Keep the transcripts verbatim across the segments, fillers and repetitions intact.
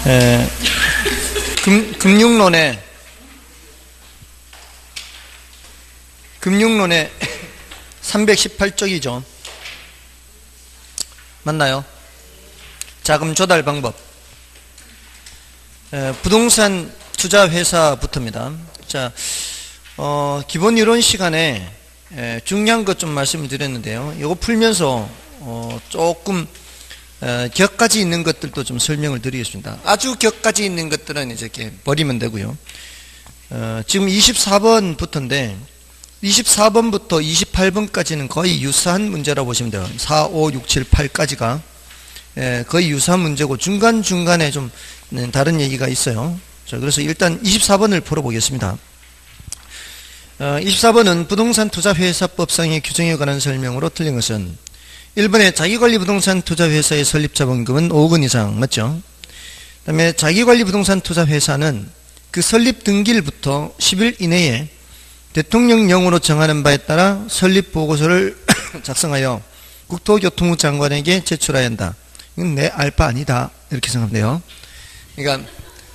에, 금, 금융론의 금융론의 삼백십팔 쪽이죠. 맞나요? 자금 조달 방법. 에, 부동산 투자 회사부터입니다. 자, 어, 기본 이론 시간에 에, 중요한 것 좀 말씀을 드렸는데요. 이거 풀면서 어, 조금 에, 격까지 있는 것들도 좀 설명을 드리겠습니다. 아주 격까지 있는 것들은 이제 이렇게 버리면 되고요. 어, 지금 이십사 번부터인데 이십사 번부터 이십팔 번까지는 거의 유사한 문제라고 보시면 돼요. 사, 오, 육, 칠, 팔까지가 예, 거의 유사한 문제고 중간중간에 좀 다른 얘기가 있어요. 자, 그래서 일단 이십사 번을 풀어보겠습니다. 어, 이십사 번은 부동산 투자회사법상의 규정에 관한 설명으로 틀린 것은 일 번에 자기관리 부동산 투자회사의 설립자본금은 오억 원 이상 맞죠? 그 다음에 자기관리 부동산 투자회사는 그 설립 등기일부터 십 일 이내에 대통령령으로 정하는 바에 따라 설립보고서를 작성하여 국토교통부 장관에게 제출해야 한다. 이건 내 알 바 아니다 이렇게 생각하면 돼요. 그러니까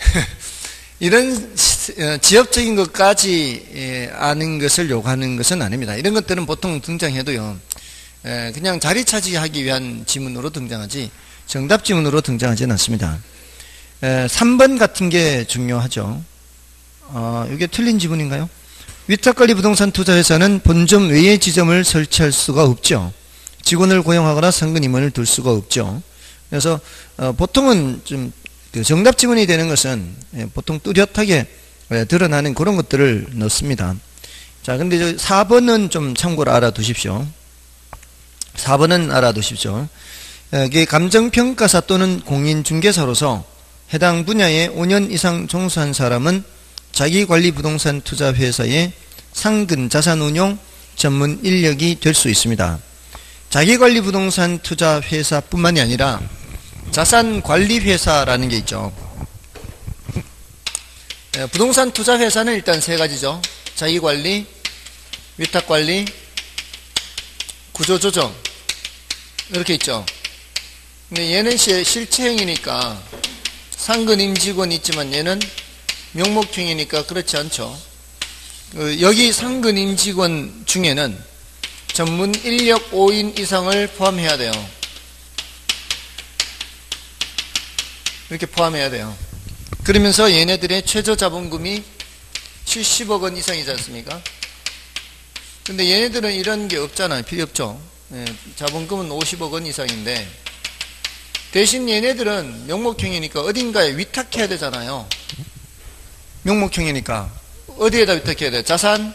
이런 지엽적인 것까지 아는 것을 요구하는 것은 아닙니다. 이런 것들은 보통 등장해도요 그냥 자리 차지하기 위한 지문으로 등장하지 정답 지문으로 등장하지는 않습니다. 삼 번 같은 게 중요하죠. 어, 이게 틀린 지문인가요? 위탁관리 부동산 투자회사는 본점 외에 지점을 설치할 수가 없죠. 직원을 고용하거나 상근 임원을 둘 수가 없죠. 그래서 어, 보통은 좀 정답 지문이 되는 것은 보통 뚜렷하게 드러나는 그런 것들을 넣습니다. 자, 근데 사 번은 좀 참고로 알아두십시오. 사 번은 알아두십시오. 이게 감정평가사 또는 공인중개사로서 해당 분야에 오 년 이상 종사한 사람은 자기관리 부동산 투자회사의 상근 자산운용 전문 인력이 될 수 있습니다. 자기관리 부동산 투자회사뿐만이 아니라 자산관리회사라는 게 있죠. 부동산 투자회사는 일단 세 가지죠. 자기관리, 위탁관리, 구조조정 이렇게 있죠. 근데 얘는 실체형이니까 상근 임직원이 있지만 얘는 명목형이니까 그렇지 않죠. 여기 상근 임직원 중에는 전문 인력 오 인 이상을 포함해야 돼요. 이렇게 포함해야 돼요. 그러면서 얘네들의 최저 자본금이 칠십억 원 이상이지 않습니까? 근데 얘네들은 이런 게 없잖아요. 필요 없죠. 예, 자본금은 오십억 원 이상인데 대신 얘네들은 명목형이니까 어딘가에 위탁해야 되잖아요. 명목형이니까 어디에다 위탁해야 돼요? 자산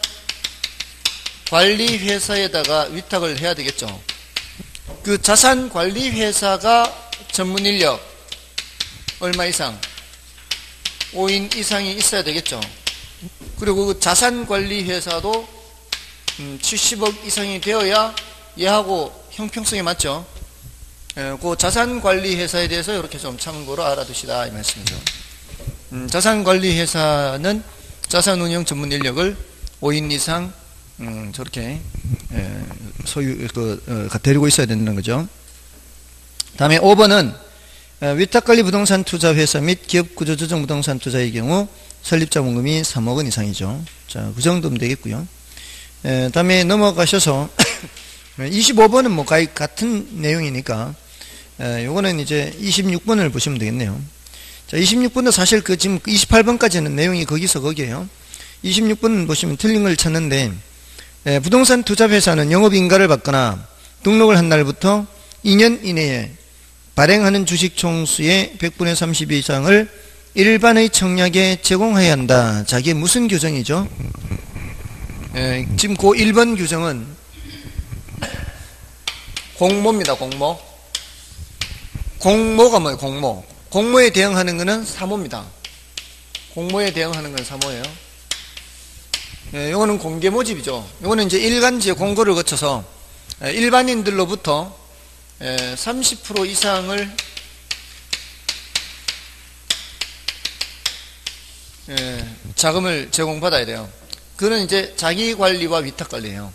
관리회사에다가 위탁을 해야 되겠죠. 그 자산 관리회사가 전문 인력 얼마 이상 오 인 이상이 있어야 되겠죠. 그리고 그 자산 관리회사도 음, 칠십억 이상이 되어야 얘하고 형평성이 맞죠. 예, 그 자산 관리회사에 대해서 이렇게 좀 참고로 알아두시다 이 말씀이죠. 음, 자산관리회사는 자산운용 전문 인력을 오 인 이상 음, 저렇게 예, 소유 그, 어, 데리고 있어야 된다는 거죠. 다음에 오 번은 어, 위탁관리 부동산 투자회사 및 기업구조조정 부동산 투자의 경우 설립자본금이 삼억 원 이상이죠. 자, 그 정도면 되겠고요. 에, 다음에 넘어가셔서 이십오 번은 뭐 거의 같은 내용이니까 에, 요거는 이제 이십육 번을 보시면 되겠네요. 자, 이십육 번도 사실 그 지금 이십팔 번까지는 내용이 거기서 거기에요. 이십육 번 보시면 틀린 걸 찾는데 에, 부동산 투자회사는 영업인가를 받거나 등록을 한 날부터 이 년 이내에 발행하는 주식 총수의 백분의 삼십 이상을 일반의 청약에 제공해야 한다. 자, 이게 무슨 규정이죠? 에, 지금 그 일 번 규정은 공모입니다. 공모. 공모가 뭐예요? 공모. 공모에 대응하는 것은 사모입니다. 공모에 대응하는 건 사모예요. 예, 이거는 공개 모집이죠. 이거는 이제 일간지에 공고를 거쳐서 일반인들로부터 삼십 퍼센트 이상을 자금을 제공받아야 돼요. 그는 이제 자기관리와 위탁관리예요.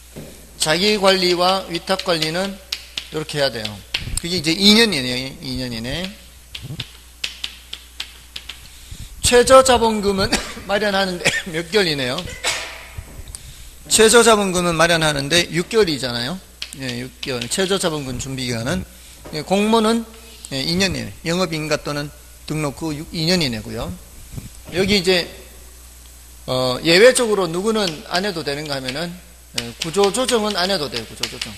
자기관리와 위탁관리는 이렇게 해야 돼요. 그게 이제 이 년 이내에 이 년 이내. 최저자본금은 마련하는데 몇 개월이네요. 최저자본금은 마련하는데 육 개월이잖아요. 예, 육 개월. 최저자본금 준비기간은. 예, 공모는 예, 이 년이에요. 영업인가 또는 등록 후 이 년이네고요. 여기 이제 어, 예외적으로 누구는 안 해도 되는가 하면은 예, 구조조정은 안 해도 돼요. 구조조정.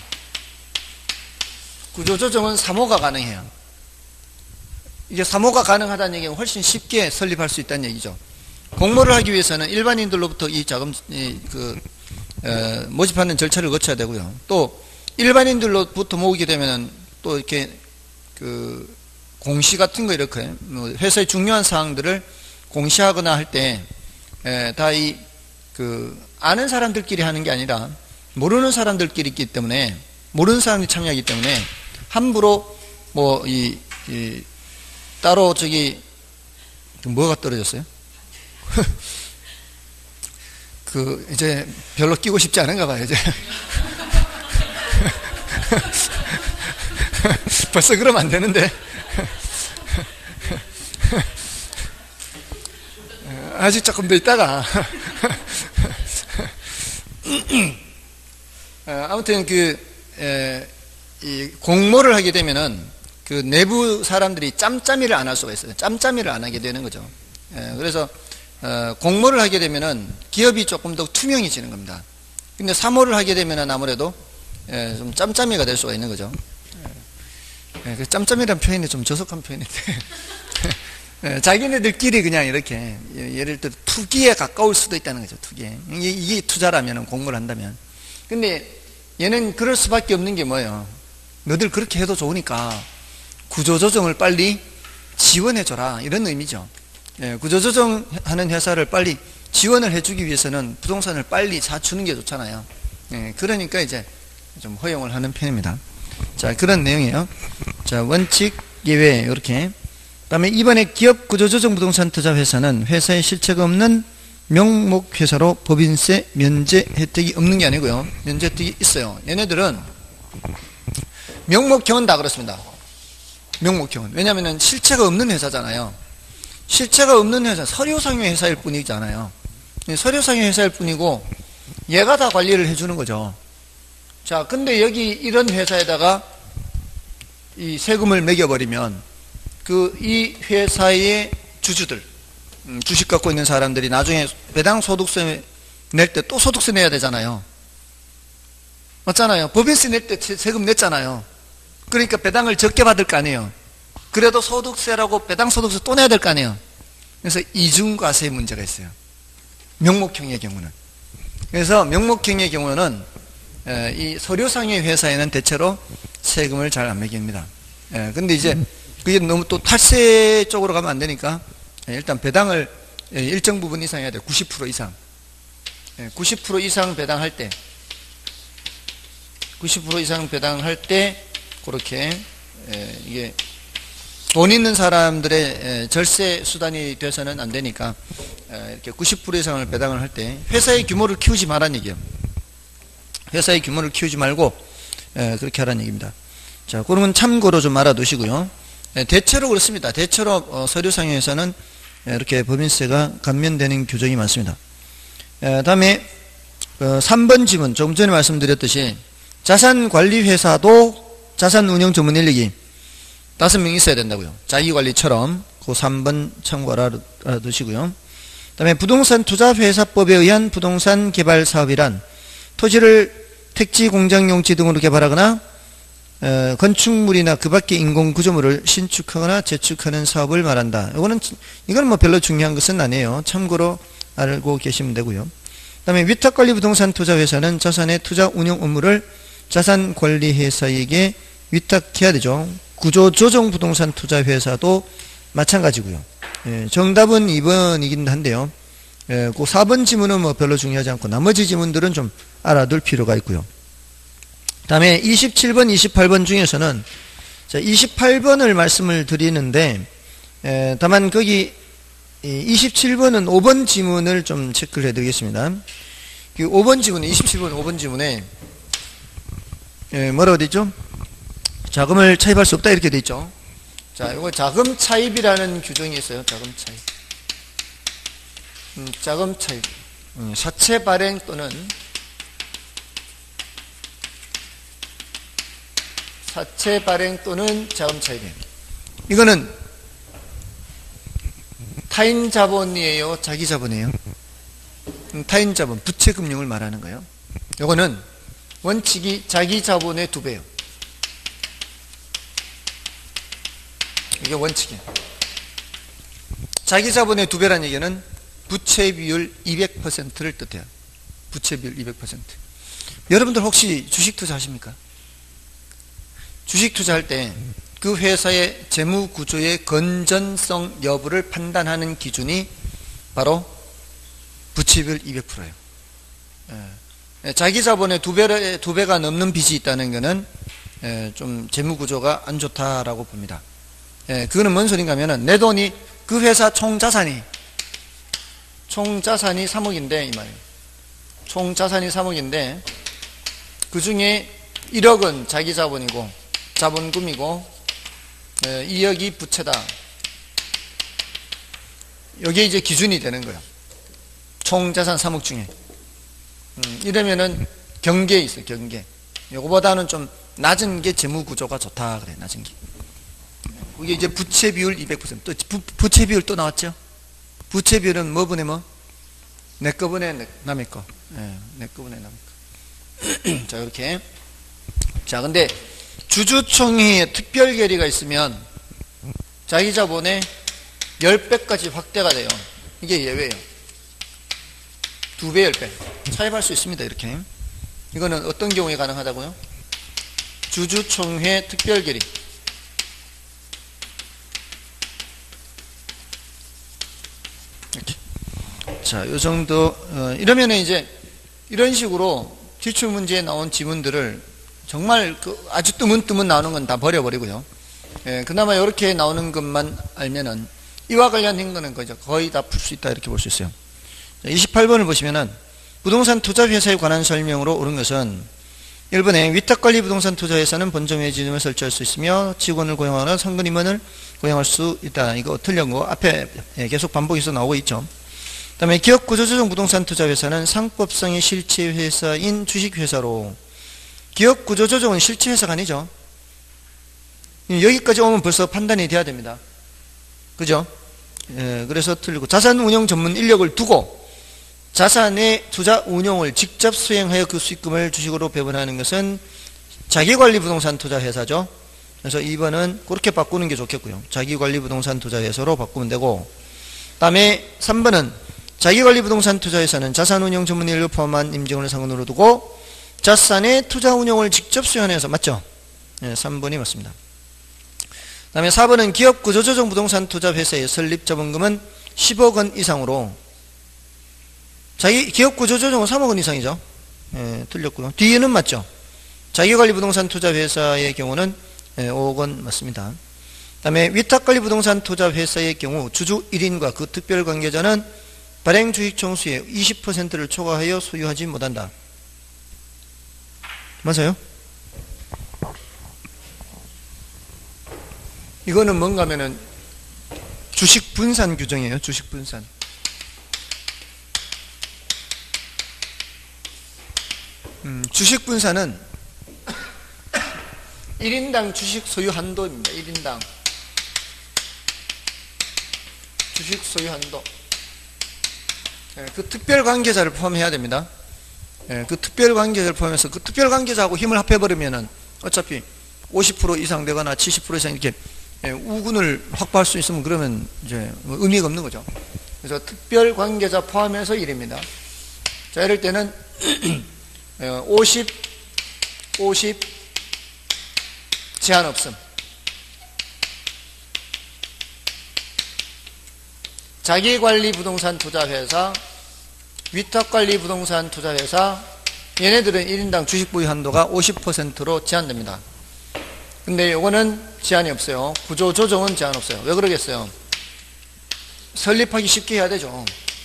구조조정은 사모가 가능해요. 이게 사모가 가능하다는 얘기는 훨씬 쉽게 설립할 수 있다는 얘기죠. 공모를 하기 위해서는 일반인들로부터 이 자금 이, 그 어, 모집하는 절차를 거쳐야 되고요. 또 일반인들로부터 모으게 되면은 또 이렇게 그 공시 같은 거 이렇게 뭐 회사의 중요한 사항들을 공시하거나 할 때 다 이 그 아는 사람들끼리 하는 게 아니라 모르는 사람들끼리 있기 때문에 모르는 사람이 참여하기 때문에 함부로 뭐 이 이 따로 저기 뭐가 떨어졌어요? 그 이제 별로 끼고 싶지 않은가 봐요. 이제 벌써 그러면 안 되는데 아직 조금 더 있다가 아무튼 그 에, 이 공모를 하게 되면은 그 내부 사람들이 짬짬이를 안 할 수가 있어요. 짬짬이를 안 하게 되는 거죠. 에, 그래서 어, 공모를 하게 되면은 기업이 조금 더 투명해지는 겁니다. 근데 사모를 하게 되면은 아무래도 에, 좀 짬짬이가 될 수가 있는 거죠. 에, 그 짬짬이라는 표현이 좀 저속한 표현인데 에, 자기네들끼리 그냥 이렇게 예를 들어 투기에 가까울 수도 있다는 거죠. 투기에. 이게, 이게 투자라면 공모를 한다면. 근데 얘는 그럴 수밖에 없는 게 뭐예요? 너들 그렇게 해도 좋으니까 구조조정을 빨리 지원해줘라 이런 의미죠. 예, 구조조정하는 회사를 빨리 지원을 해주기 위해서는 부동산을 빨리 사주는 게 좋잖아요. 예, 그러니까 이제 좀 허용을 하는 편입니다. 자, 그런 내용이에요. 자, 원칙 예외 이렇게. 그다음에 이번에 기업 구조조정 부동산 투자 회사는 회사에 실체가 없는 명목 회사로 법인세 면제 혜택이 없는 게 아니고요. 면제 혜택이 있어요. 얘네들은 명목형은 다 그렇습니다. 명목형은. 왜냐하면 실체가 없는 회사잖아요. 실체가 없는 회사, 서류상의 회사일 뿐이잖아요. 서류상의 회사일 뿐이고 얘가 다 관리를 해주는 거죠. 자, 근데 여기 이런 회사에다가 이 세금을 매겨버리면 그 이 회사의 주주들, 음, 주식 갖고 있는 사람들이 나중에 배당 소득세 낼 때 또 소득세 내야 되잖아요. 맞잖아요. 법인세 낼 때 세금 냈잖아요. 그러니까 배당을 적게 받을 거 아니에요. 그래도 소득세라고 배당 소득세 또 내야 될 거 아니에요. 그래서 이중과세 문제가 있어요. 명목형의 경우는. 그래서 명목형의 경우는 이 서류상의 회사에는 대체로 세금을 잘 안 매깁니다. 근데 이제 그게 너무 또 탈세 쪽으로 가면 안 되니까 일단 배당을 일정 부분 이상 해야 돼요. 구십 퍼센트 이상. 구십 퍼센트 이상 배당할 때 구십 퍼센트 이상 배당할 때 그렇게 이게 돈 있는 사람들의 절세 수단이 돼서는 안 되니까 이렇게 구십 퍼센트 이상을 배당을 할 때 회사의 규모를 키우지 말라는 얘기예요. 회사의 규모를 키우지 말고 그렇게 하라는 얘기입니다. 자, 그러면 참고로 좀 알아두시고요. 대체로 그렇습니다. 대체로 서류상에서는 이렇게 법인세가 감면되는 규정이 많습니다. 다음에 삼 번 지문, 조금 전에 말씀드렸듯이 자산관리회사도 자산운용 전문 인력이 다섯 명 있어야 된다고요. 자기관리처럼 그 삼 번 참고로 알아두시고요. 다음에 부동산 투자회사법에 의한 부동산 개발 사업이란 토지를 택지, 공장, 용지 등으로 개발하거나 어, 건축물이나 그 밖의 인공 구조물을 신축하거나 재축하는 사업을 말한다. 이거는 이건 뭐 별로 중요한 것은 아니에요. 참고로 알고 계시면 되고요. 그다음에 위탁관리 부동산 투자회사는 자산의 투자 운용 업무를 자산관리회사에게 위탁해야 되죠. 구조조정 부동산 투자회사도 마찬가지고요. 예, 정답은 이 번이긴 한데요. 예, 그 사 번 지문은 뭐 별로 중요하지 않고 나머지 지문들은 좀 알아둘 필요가 있고요. 다음에 이십칠 번, 이십팔 번 중에서는 자, 이십팔 번을 말씀을 드리는데 에, 다만 거기 이십칠 번은 오 번 지문을 좀 체크를 해드리겠습니다. 그 오 번 지문에 이십칠 번 오 번 지문에 에, 뭐라고 되어 있죠? 자금을 차입할 수 없다 이렇게 되어 있죠. 자, 이거 자금 차입이라는 규정이 있어요. 자금 차입. 음, 자금 차입, 음, 사채 발행 또는 사채 발행 또는 자금 차입이에요. 이거는 타인 자본이에요, 자기 자본이에요? 음, 타인 자본, 부채 금융을 말하는 거예요. 이거는 원칙이 자기 자본의 두 배예요. 이게 원칙이에요. 자기 자본의 두 배란 얘기는 부채 비율 이백 퍼센트를 뜻해요. 부채 비율 이백 퍼센트. 여러분들 혹시 주식 투자하십니까? 주식 투자할 때 그 회사의 재무 구조의 건전성 여부를 판단하는 기준이 바로 부채 비율 이백 퍼센트예요. 예. 자기 자본의 두 배, 두 배가 넘는 빚이 있다는 것은 예, 좀 재무 구조가 안 좋다라고 봅니다. 예, 그거는 뭔 소린가 하면은 내 돈이 그 회사 총 자산이 총 자산이 삼억인데 이 말이에요. 총 자산이 삼억인데 그 중에 일억은 자기 자본이고 자본금이고 예, 이억이 부채다. 여기에 이제 기준이 되는 거예요. 총 자산 삼억 중에 음, 이러면은 경계에 있어요. 경계. 요거보다는 좀 낮은 게 재무 구조가 좋다 그래. 낮은 게. 이게 이제 부채 비율 이백 퍼센트. 또 부, 부채 비율 또 나왔죠. 부채 비율은 뭐분의 뭐? 내 거분의 내, 남의 거. 예, 내 거분의 남의 거. 자, 이렇게. 자, 근데 주주총회에 특별 결의가 있으면 자기 자본의 십 배까지 확대가 돼요. 이게 예외예요. 두 배, 십 배. 차입할 수 있습니다. 이렇게. 이거는 어떤 경우에 가능하다고요? 주주총회 특별 결의. 이렇게. 자, 요 정도, 어, 이러면은 이제 이런 식으로 기출 문제에 나온 지문들을 정말 그 아주 뜨문뜨문 나오는 건 다 버려버리고요. 예, 그나마 이렇게 나오는 것만 알면은 이와 관련된 거는 거의 다 풀 수 있다 이렇게 볼 수 있어요. 자, 이십팔 번을 보시면은 부동산 투자회사에 관한 설명으로 옳은 것은 일 번에 위탁관리 부동산 투자회사는 본점의 지점을 설치할 수 있으며 직원을 고용하거나 상근 임원을 고용할 수 있다. 이거 틀린 거 앞에 계속 반복해서 나오고 있죠. 그 다음에 기업구조조정 부동산 투자회사는 상법상의 실체회사인 주식회사로 기업구조조정은 실체회사가 아니죠. 여기까지 오면 벌써 판단이 돼야 됩니다. 그죠? 예, 그래서 틀리고 자산운용 전문 인력을 두고 자산의 투자 운용을 직접 수행하여 그 수익금을 주식으로 배분하는 것은 자기관리 부동산 투자회사죠. 그래서 이 번은 그렇게 바꾸는 게 좋겠고요. 자기관리 부동산 투자회사로 바꾸면 되고, 그 다음에 삼 번은 자기관리 부동산 투자회사는 자산운용 전문 인력을 포함한 임직원을 상관으로 두고 자산의 투자 운용을 직접 수행해서 맞죠? 네, 삼 번이 맞습니다. 그 다음에 사 번은 기업구조조정 부동산 투자회사의 설립 자본금은 십억 원 이상으로 자기 기업구조조정은 삼억 원 이상이죠. 예, 틀렸고요. 뒤에는 맞죠? 자기관리 부동산 투자회사의 경우는 예, 오억 원 맞습니다. 그 다음에 위탁관리 부동산 투자회사의 경우 주주 일 인과 그 특별관계자는 발행 주식 총수의 이십 퍼센트를 초과하여 소유하지 못한다. 맞아요? 이거는 뭔가 하면은 주식 분산 규정이에요. 주식 분산. 음, 주식 분산은 일 인당 주식 소유 한도입니다. 일 인당 주식 소유 한도. 예, 그 특별 관계자를 포함해야 됩니다. 예, 그 특별 관계자를 포함해서 그 특별 관계자하고 힘을 합해버리면은 어차피 오십 퍼센트 이상 되거나 칠십 퍼센트 이상 이렇게 예, 우군을 확보할 수 있으면 그러면 이제 의미가 없는 거죠. 그래서 특별 관계자 포함해서 일입니다. 자, 이럴 때는 오십, 오십 제한 없음. 자기관리 부동산 투자회사, 위탁관리 부동산 투자회사, 얘네들은 일 인당 주식 보유 한도가 오십 퍼센트로 제한됩니다. 근데 요거는 제한이 없어요. 구조 조정은 제한 없어요. 왜 그러겠어요? 설립하기 쉽게 해야 되죠.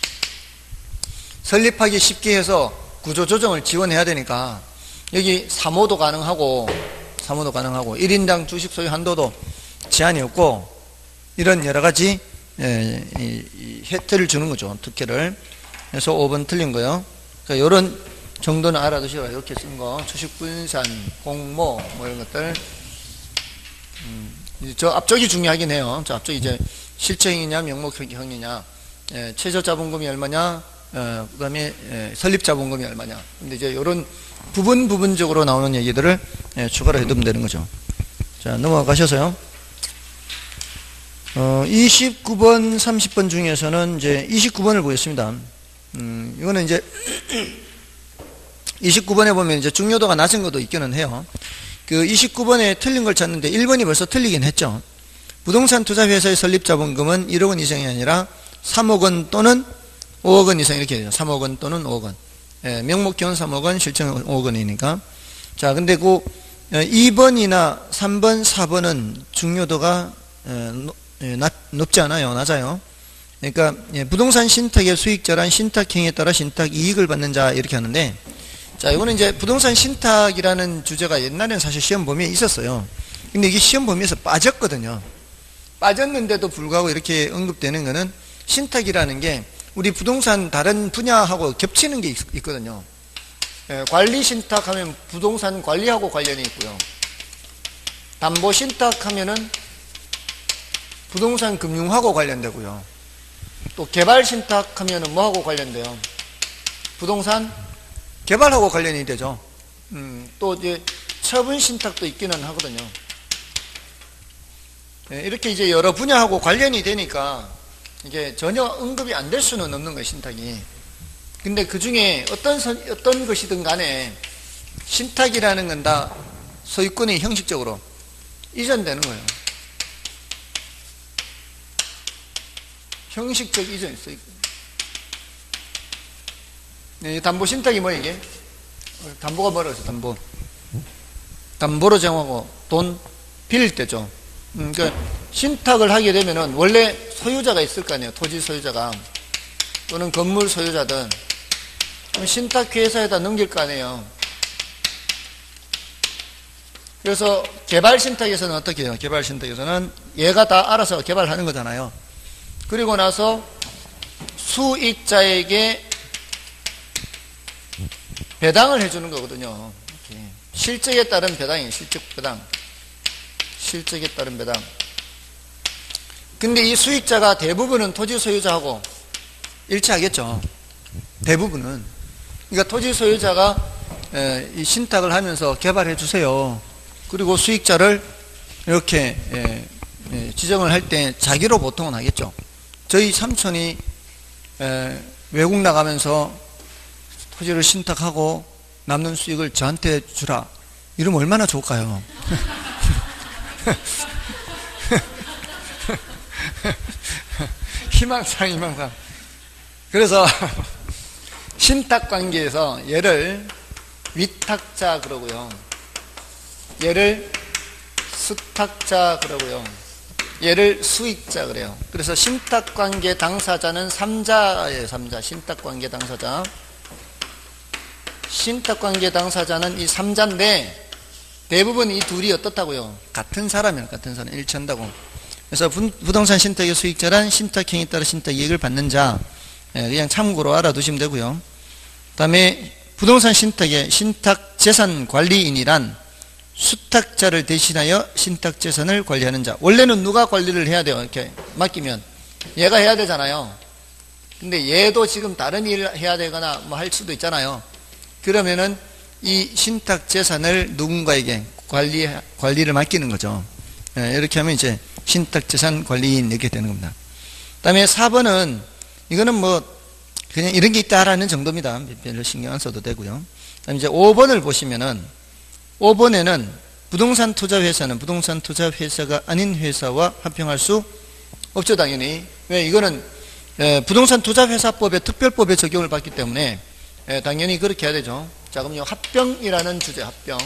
설립하기 쉽게 해서 구조 조정을 지원해야 되니까 여기 사모도 가능하고 사모도 가능하고 일 인당 주식 소유 한도도 제한이 없고 이런 여러 가지 예, 이, 이 혜택을 주는 거죠. 특혜를. 그래서 오 번 틀린 거요. 그러니까 이런 정도는 알아두시라. 이렇게 쓴 거. 주식 분산, 공모, 뭐 이런 것들. 음, 저 앞쪽이 중요하긴 해요. 저 앞쪽이 이제 실적이냐, 명목형이냐, 예, 최저 자본금이 얼마냐, 어, 그 다음에 예, 설립 자본금이 얼마냐. 근데 이제 이런 부분 부분적으로 나오는 얘기들을 예, 추가로 해두면 되는 거죠. 자, 넘어가셔서요. 어, 이십구 번, 삼십 번 중에서는 이제 이십구 번을 보겠습니다. 음, 이거는 이제 이십구 번에 보면 이제 중요도가 낮은 것도 있기는 해요. 그 이십구 번에 틀린 걸 찾는데 일 번이 벌써 틀리긴 했죠. 부동산 투자회사의 설립 자본금은 일억 원 이상이 아니라 삼억 원 또는 오억 원 이상 이렇게 돼요. 삼억 원 또는 오억 원. 예, 명목형은 삼억 원, 실적은 오억 원이니까. 자, 근데 그 이 번이나 삼 번, 사 번은 중요도가 예, 낮, 높지 않아요. 낮아요. 그러니까 예, 부동산 신탁의 수익자란 신탁행위에 따라 신탁 이익을 받는 자 이렇게 하는데, 자, 이거는 이제 부동산 신탁이라는 주제가 옛날에는 사실 시험 범위에 있었어요. 근데 이게 시험 범위에서 빠졌거든요. 빠졌는데도 불구하고 이렇게 언급되는 거는 신탁이라는 게 우리 부동산 다른 분야하고 겹치는 게 있, 있거든요. 예, 관리 신탁하면 부동산 관리하고 관련이 있고요. 담보 신탁하면은 부동산 금융하고 관련되고요. 또 개발 신탁하면은 뭐하고 관련돼요? 부동산 개발하고 관련이 되죠. 음, 또 이제 처분 신탁도 있기는 하거든요. 예, 이렇게 이제 여러 분야하고 관련이 되니까 이게 전혀 언급이 안 될 수는 없는 거예요, 신탁이. 근데 그 중에 어떤, 선, 어떤 것이든 간에 신탁이라는 건 다 소유권이 형식적으로 이전되는 거예요. 형식적 이전이 있어요. 네, 담보 신탁이 뭐 이게? 담보가 뭐라고 했어, 담보. 담보로 정하고 돈 빌릴 때죠. 음, 그러니까 신탁을 하게 되면은 원래 소유자가 있을 거 아니에요. 토지 소유자가. 또는 건물 소유자든. 그럼 신탁회사에다 넘길 거 아니에요. 그래서 개발 신탁에서는 어떻게 해요? 개발 신탁에서는 얘가 다 알아서 개발하는 거잖아요. 그리고 나서 수익자에게 배당을 해주는 거거든요. 이렇게. 실적에 따른 배당이에요. 실적 배당. 실적에 따른 배당. 근데 이 수익자가 대부분은 토지 소유자하고 일치하겠죠. 대부분은. 그러니까 토지 소유자가 이 신탁을 하면서 개발해 주세요. 그리고 수익자를 이렇게 지정을 할 때 자기로 보통은 하겠죠. 저희 삼촌이 외국 나가면서 토지를 신탁하고 남는 수익을 저한테 주라. 이러면 얼마나 좋을까요? 희망상, 희망상. 그래서 신탁 관계에서 얘를 위탁자 그러고요. 얘를 수탁자 그러고요. 얘를 수익자 그래요. 그래서 신탁 관계 당사자는 삼자예요. 삼자. 신탁 관계 당사자. 신탁 관계 당사자는 이 삼자인데 대부분 이 둘이 어떻다고요? 같은 사람이에요. 같은 사람. 일치한다고. 그래서 부동산 신탁의 수익자란 신탁행위에 따라 신탁 이익을 받는 자. 그냥 참고로 알아두시면 되고요. 그 다음에 부동산 신탁의 신탁 재산 관리인이란 수탁자를 대신하여 신탁 재산을 관리하는 자. 원래는 누가 관리를 해야 돼요? 이렇게 맡기면 얘가 해야 되잖아요. 근데 얘도 지금 다른 일을 해야 되거나 뭐 할 수도 있잖아요. 그러면은 이 신탁 재산을 누군가에게 관리, 관리를 맡기는 거죠. 이렇게 하면 이제 신탁 재산 관리인 이렇게 되는 겁니다. 그 다음에 사 번은 이거는 뭐 그냥 이런 게 있다라는 정도입니다. 별로 신경 안 써도 되고요. 그 다음에 이제 오 번을 보시면은 오 번에는 부동산 투자 회사는 부동산 투자 회사가 아닌 회사와 합병할 수 없죠, 당연히. 왜? 이거는 부동산 투자 회사법의 특별법에 적용을 받기 때문에 당연히 그렇게 해야 되죠. 자, 그럼요. 합병이라는 주제, 합병.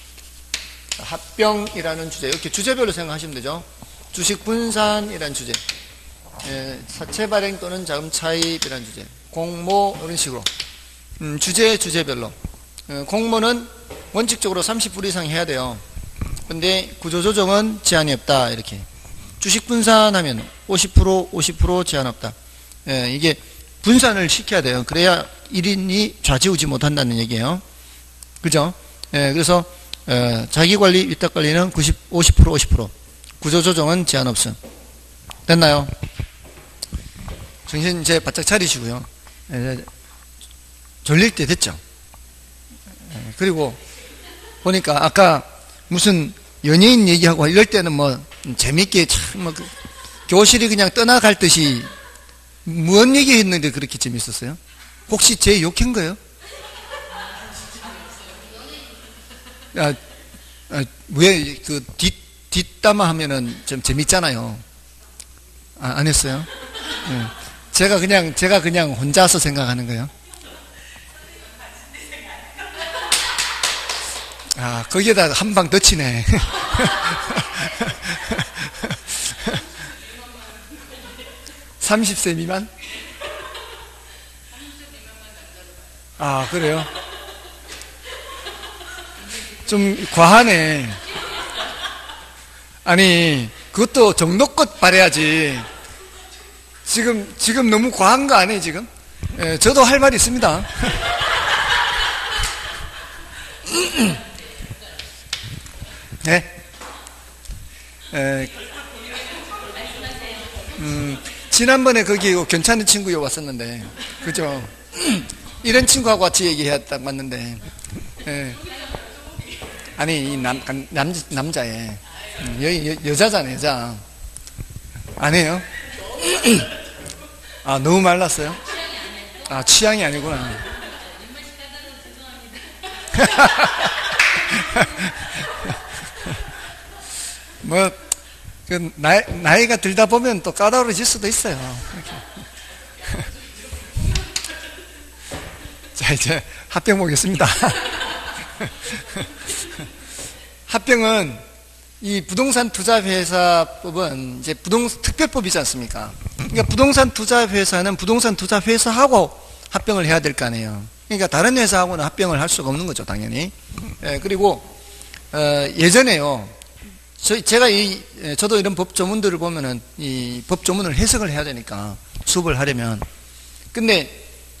합병이라는 주제. 이렇게 주제별로 생각하시면 되죠. 주식 분산이라는 주제. 사채 발행 또는 자금 차입이라는 주제. 공모, 이런 식으로. 음, 주제, 주제별로. 공모는 원칙적으로 삼십 불 이상 해야 돼요. 근데 구조조정은 제한이 없다. 이렇게. 주식 분산하면 오십 퍼센트 오십 퍼센트 제한 없다. 예, 이게 분산을 시켜야 돼요. 그래야 일 인이 좌지우지 못한다는 얘기예요. 그죠? 예, 그래서 예, 자기관리, 위탁관리는 구십, 오십 퍼센트 오십 퍼센트, 구조조정은 제한 없음. 됐나요? 정신 이제 바짝 차리시고요. 예, 졸릴 때 됐죠? 예, 그리고 보니까 아까 무슨 연예인 얘기하고 이럴 때는 뭐 재밌게 참 뭐 그 교실이 그냥 떠나갈 듯이 무언 얘기했는데 그렇게 재밌었어요? 혹시 제 욕한 거예요? 야, 아, 왜 그 뒷 뒷담화 하면은 좀 재밌잖아요. 아, 안 했어요? 네. 제가 그냥 제가 그냥 혼자서 생각하는 거예요. 아, 거기에다 한 방 더 치네. 삼십 세 미만? 아, 그래요? 좀 과하네. 아니, 그것도 정도껏 바래야지. 지금, 지금 너무 과한 거 아니에요, 지금? 예, 저도 할 말이 있습니다. 네? 에, 음, 지난번에 거기 괜찮은 친구 왔었는데, 그죠? 이런 친구하고 같이 얘기했다 맞는데, 예. 아니, 이 남, 남, 남자애. 여, 여, 여자잖아, 여자. 아니에요? 아, 너무 말랐어요? 아, 취향이 아니구나. 뭐, 그, 나이, 나이가 들다 보면 또 까다로워질 수도 있어요. 자, 이제 합병 보겠습니다. 합병은 이 부동산 투자회사법은 이제 부동산 특별법이지 않습니까? 그러니까 부동산 투자회사는 부동산 투자회사하고 합병을 해야 될 거 아니에요. 그러니까 다른 회사하고는 합병을 할 수가 없는 거죠, 당연히. 예, 그리고 어, 예전에요. 저, 제가 이 저도 이런 법 조문들을 보면은 이 법 조문을 해석을 해야 되니까 수업을 하려면. 근데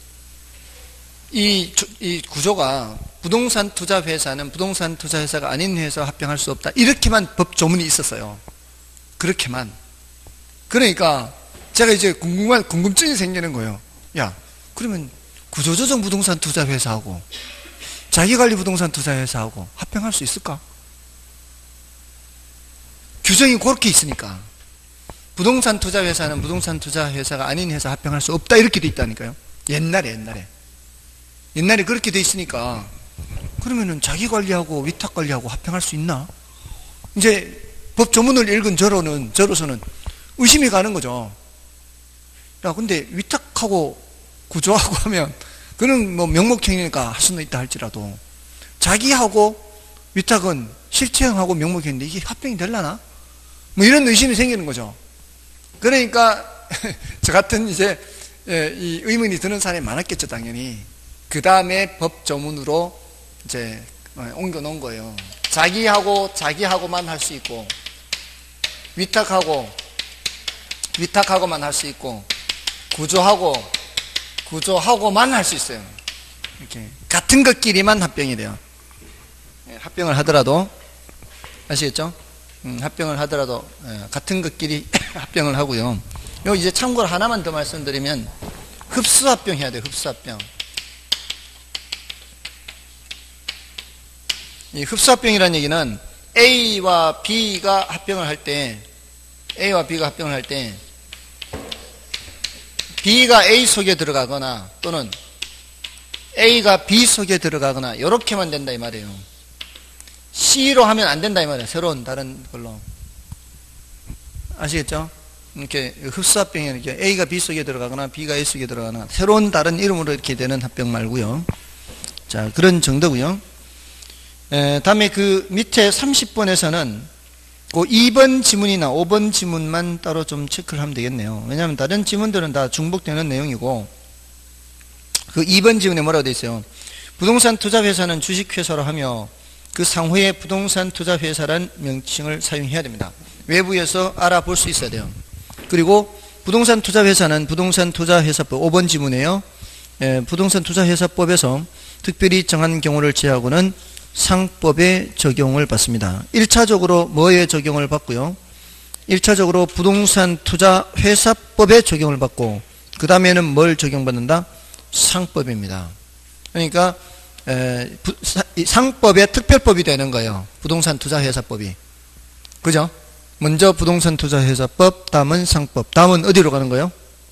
이, 이 구조가 부동산 투자회사는 부동산 투자회사가 아닌 회사와 합병할 수 없다. 이렇게만 법 조문이 있었어요. 그렇게만. 그러니까 제가 이제 궁금한, 궁금증이 생기는 거예요. 야, 그러면 구조조정 부동산 투자회사하고 자기관리 부동산 투자회사하고 합병할 수 있을까? 규정이 그렇게 있으니까. 부동산 투자회사는 부동산 투자회사가 아닌 회사 합병할 수 없다. 이렇게 돼 있다니까요. 옛날에, 옛날에. 옛날에 그렇게 돼 있으니까 그러면은 자기 관리하고 위탁 관리하고 합병할 수 있나? 이제 법 조문을 읽은 저로는 저로서는 의심이 가는 거죠. 야, 근데 위탁하고 구조하고 하면 그는 뭐 명목행위니까 할 수는 있다 할지라도 자기하고 위탁은 실체형하고 명목행위인데 이게 합병이 되려나? 뭐 이런 의심이 생기는 거죠. 그러니까 저 같은 이제 이 의문이 드는 사람이 많았겠죠, 당연히. 그 다음에 법 조문으로 이제 옮겨 놓은 거예요. 자기하고 자기하고만 할 수 있고 위탁하고 위탁하고만 할 수 있고 구조하고 구조하고만 할 수 있어요. 이렇게 같은 것끼리만 합병이 돼요. 합병을 하더라도 아시겠죠? 음, 합병을 하더라도 예, 같은 것끼리 합병을 하고요. 여기 이제 참고로 하나만 더 말씀드리면 흡수합병 해야 돼요. 흡수합병. 이 흡수합병이라는 얘기는 A와 B가 합병을 할 때 A와 B가 합병을 할 때 B가 A 속에 들어가거나 또는 A가 B 속에 들어가거나 이렇게만 된다 이 말이에요. C로 하면 안 된다 이 말이에요. 새로운 다른 걸로. 아시겠죠? 이렇게 흡수합병이 이렇게 A가 B 속에 들어가거나 B가 A 속에 들어가거나 새로운 다른 이름으로 이렇게 되는 합병 말고요. 자, 그런 정도고요. 에, 다음에 그 밑에 삼십 번에서는 그 이 번 지문이나 오 번 지문만 따로 좀 체크를 하면 되겠네요. 왜냐하면 다른 지문들은 다 중복되는 내용이고 그 이 번 지문에 뭐라고 되어 있어요? 부동산 투자회사는 주식회사로 하며 그 상호에 부동산 투자회사란 명칭을 사용해야 됩니다. 외부에서 알아볼 수 있어야 돼요. 그리고 부동산 투자회사는 부동산 투자회사법 오 번 지문이에요. 예, 부동산 투자회사법에서 특별히 정한 경우를 제하고는 상법의 적용을 받습니다. 일 차적으로 뭐에 적용을 받고요? 일 차적으로 부동산 투자회사법에 적용을 받고 그 다음에는 뭘 적용받는다? 상법입니다. 그러니까 에, 부, 사, 상법의 특별법이 되는 거예요. 부동산 투자회사법이. 그죠? 먼저 부동산 투자회사법, 다음은 상법. 다음은 어디로 가는 거예요?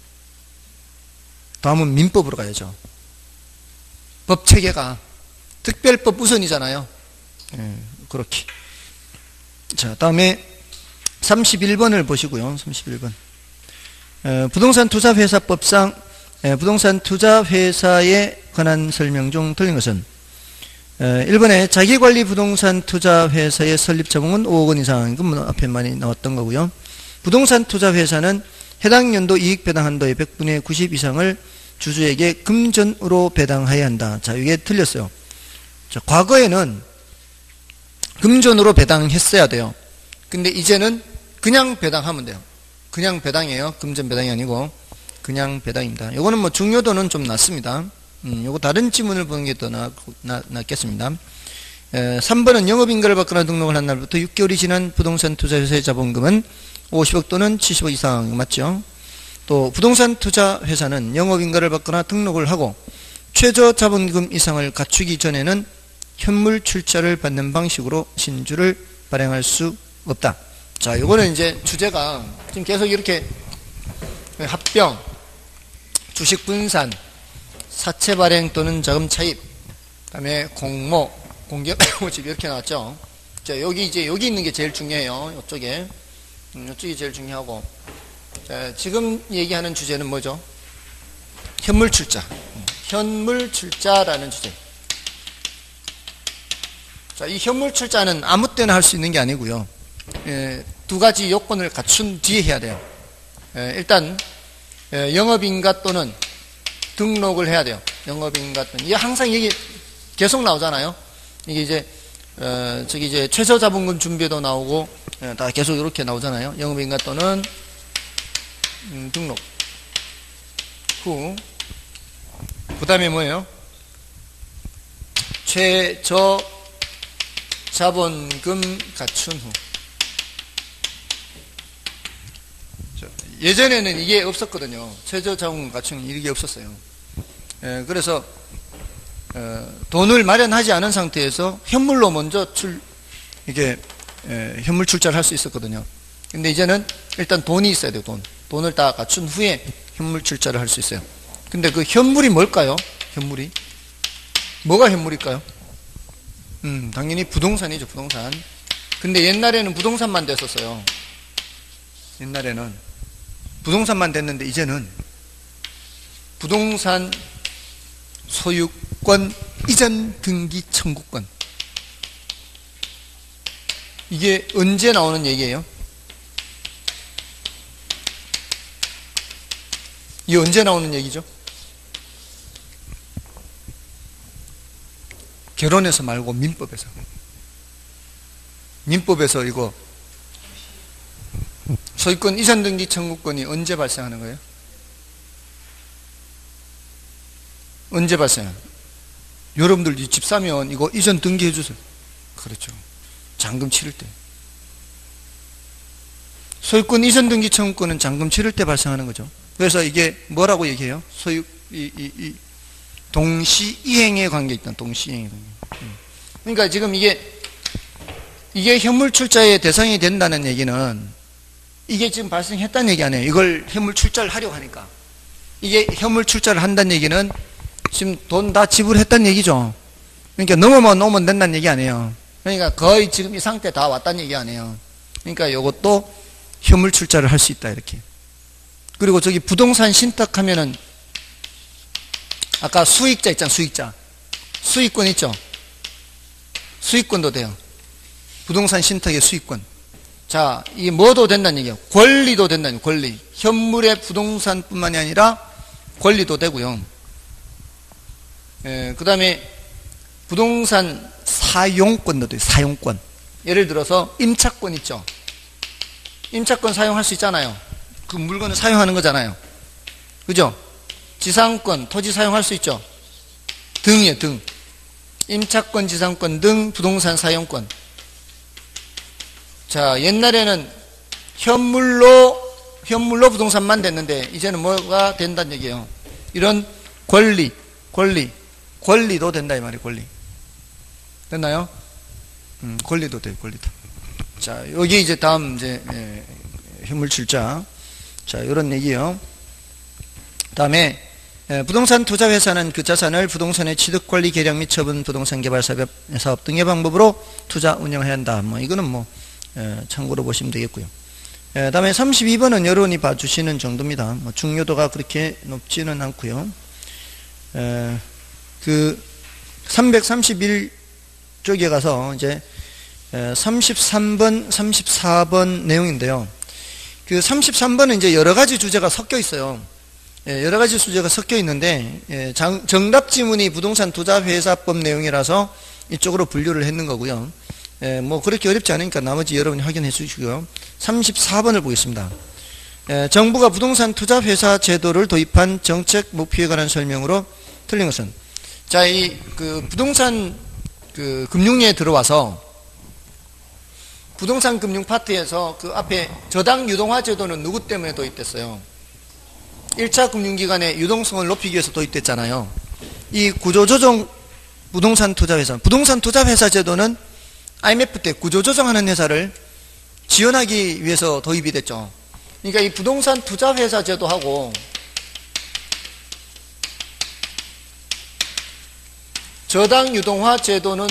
다음은 민법으로 가야죠. 법 체계가 특별법 우선이잖아요. 예, 그렇게. 자, 다음에 삼십일 번을 보시고요. 삼십일 번. 에, 부동산 투자회사법상 에, 부동산 투자회사에 관한 설명 중 틀린 것은 에, 일 번에 자기관리 부동산 투자회사의 설립 자본은 오억 원 이상, 이건 뭐 앞에 많이 나왔던 거고요. 부동산 투자회사는 해당 연도 이익 배당 한도의 백분의 구십 이상을 주주에게 금전으로 배당해야 한다. 자, 이게 틀렸어요. 자, 과거에는 금전으로 배당했어야 돼요. 근데 이제는 그냥 배당하면 돼요. 그냥 배당이에요. 금전 배당이 아니고 그냥 배당입니다. 이거는 뭐 중요도는 좀 낮습니다. 음, 요거 다른 지문을 보는 게 더 낫겠습니다. 에, 삼 번은 영업인가를 받거나 등록을 한 날부터 육 개월이 지난 부동산 투자회사의 자본금은 오십억 또는 칠십억 이상, 맞죠? 또 부동산 투자회사는 영업인가를 받거나 등록을 하고 최저 자본금 이상을 갖추기 전에는 현물 출자를 받는 방식으로 신주를 발행할 수 없다. 자, 요거는 이제 주제가 지금 계속 이렇게 합병, 주식 분산, 사채 발행 또는 자금 차입, 그다음에 공모, 공개 모집 이렇게 나왔죠. 자, 여기 이제 여기 있는 게 제일 중요해요. 이쪽에, 음, 이쪽이 제일 중요하고. 자, 지금 얘기하는 주제는 뭐죠? 현물 출자, 현물 출자라는 주제. 자, 이 현물 출자는 아무 때나 할 수 있는 게 아니고요. 예, 두 가지 요건을 갖춘 뒤에 해야 돼요. 예, 일단 예, 영업인가 또는 등록을 해야 돼요. 영업인가 또는. 이게 항상 이게 계속 나오잖아요. 이게 이제 어, 저기 이제 최저 자본금 준비도 나오고 예, 다 계속 이렇게 나오잖아요. 영업인가 또는 음, 등록 후. 그 다음에 뭐예요? 최저 자본금 갖춘 후. 예전에는 이게 없었거든요. 최저 자본금 갖춘 후 이게 없었어요. 예, 그래서 어, 돈을 마련하지 않은 상태에서 현물로 먼저 출 이게 예, 현물 출자를 할 수 있었거든요. 근데 이제는 일단 돈이 있어야 돼요. 돈. 돈을 다 갖춘 후에 현물 출자를 할 수 있어요. 근데 그 현물이 뭘까요? 현물이 뭐가 현물일까요? 음, 당연히 부동산이죠. 부동산. 근데 옛날에는 부동산만 됐었어요. 옛날에는 부동산만 됐는데 이제는 부동산 소유권 이전 등기 청구권. 이게 언제 나오는 얘기예요? 이게 언제 나오는 얘기죠? 결혼해서 말고 민법에서. 민법에서 이거 소유권 이전 등기 청구권이 언제 발생하는 거예요? 언제 발생해요? 여러분들 집 사면 이거 이전 등기해 주세요. 그렇죠. 잔금 치를 때. 소유권 이전 등기 청구권은 잔금 치를 때 발생하는 거죠. 그래서 이게 뭐라고 얘기해요? 소유, 이, 이, 이 동시 이행에 관계 있다. 동시 이행에 관계. 그러니까 지금 이게 이게 현물 출자의 대상이 된다는 얘기는 이게 지금 발생했다는 얘기 아니에요. 이걸 현물 출자를 하려고 하니까. 이게 현물 출자를 한다는 얘기는 지금 돈 다 지불했다는 얘기죠. 그러니까 넘어만 오면 된다는 얘기 아니에요. 그러니까 거의 지금 이 상태 다 왔다는 얘기 아니에요. 그러니까 이것도 현물 출자를 할 수 있다 이렇게. 그리고 저기 부동산 신탁하면은 아까 수익자 있잖아. 수익자. 수익권 있죠. 수익권도 돼요. 부동산 신탁의 수익권. 자, 이게 뭐도 된다는 얘기예요. 권리도 된다는 얘기예요. 권리. 현물의 부동산뿐만이 아니라 권리도 되고요. 예, 그 다음에 부동산 사용권도 돼요. 사용권. 예를 들어서 임차권 있죠. 임차권 사용할 수 있잖아요. 그 물건을 사용하는 거잖아요. 그죠? 지상권, 토지 사용할 수 있죠? 등이에요, 등. 임차권, 지상권 등 부동산 사용권. 자, 옛날에는 현물로, 현물로 부동산만 됐는데, 이제는 뭐가 된다는 얘기예요. 이런 권리, 권리, 권리도 된다, 이 말이에요, 권리. 됐나요? 음, 권리도 돼요, 권리도. 자, 여기 이제 다음, 이제, 예, 현물출자. 자, 이런 얘기예요. 다음에, 예, 부동산 투자회사는 그 자산을 부동산의 취득, 관리, 개량 및 처분, 부동산 개발 사업, 사업 등의 방법으로 투자, 운영해야 한다. 뭐, 이거는 뭐, 예, 참고로 보시면 되겠고요. 예, 다음에 삼십이 번은 여러분이 봐주시는 정도입니다. 뭐, 중요도가 그렇게 높지는 않고요. 예, 그, 삼백삼십일 쪽에 가서 이제, 예, 삼십삼 번, 삼십사 번 내용인데요. 그 삼십삼 번은 이제 여러 가지 주제가 섞여 있어요. 예, 여러 가지 주제가 섞여 있는데, 예, 장, 정답 지문이 부동산 투자회사법 내용이라서 이쪽으로 분류를 했는 거고요. 예, 뭐 그렇게 어렵지 않으니까 나머지 여러분이 확인해 주시고요. 삼십사 번을 보겠습니다. 예, 정부가 부동산 투자회사 제도를 도입한 정책 목표에 관한 설명으로 틀린 것은, 자, 이 그 부동산 그 금융위에 들어와서 부동산 금융 파트에서 그 앞에 저당 유동화 제도는 누구 때문에 도입됐어요? 일 차 금융기관의 유동성을 높이기 위해서 도입됐잖아요. 이 구조조정 부동산 투자회사, 부동산 투자회사 제도는 아이엠에프 때 구조조정하는 회사를 지원하기 위해서 도입이 됐죠. 그러니까 이 부동산 투자회사 제도하고 저당 유동화 제도는